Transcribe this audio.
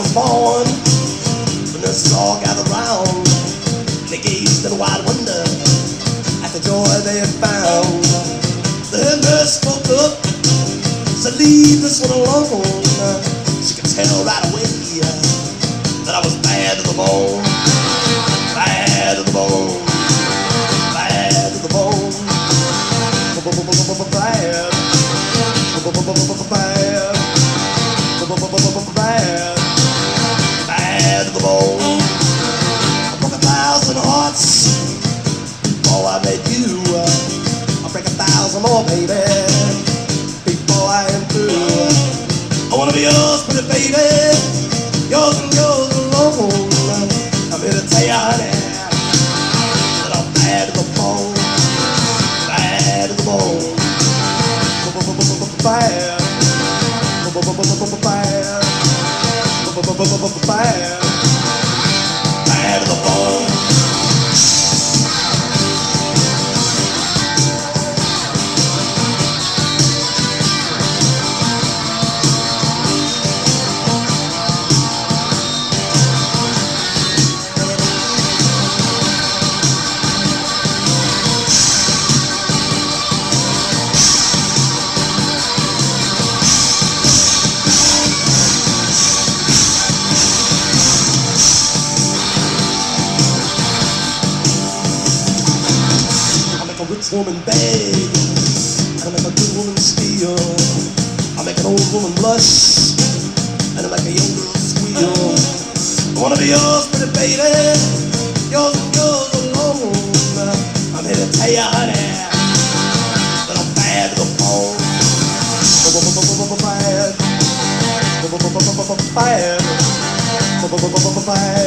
was born. The nurses all gathered round, they gazed in wide wonder at the joy they had found. The head nurse spoke up, said, "Leave this one alone." She could tell right away that I was bad to the bone, bad to the bone, bad to the bone, bad, bad, bad to the bone. I broke 1,000 hearts before I met you. I'll break 1,000 more, baby, before I am through. I wanna be yours, pretty baby, yours and yours alone. I'm here to tell you, honey, that I'm bad to the bone, bad to the bone, bad, bad, bad, bad to the bone. Woman beg, I make a good woman steal. I make an old woman blush, and I make a young girl squeal. I wanna be yours, pretty baby, yours and yours alone. I'm here to tell you, honey, that I'm bad to the bone, bad, bad, bad, bad.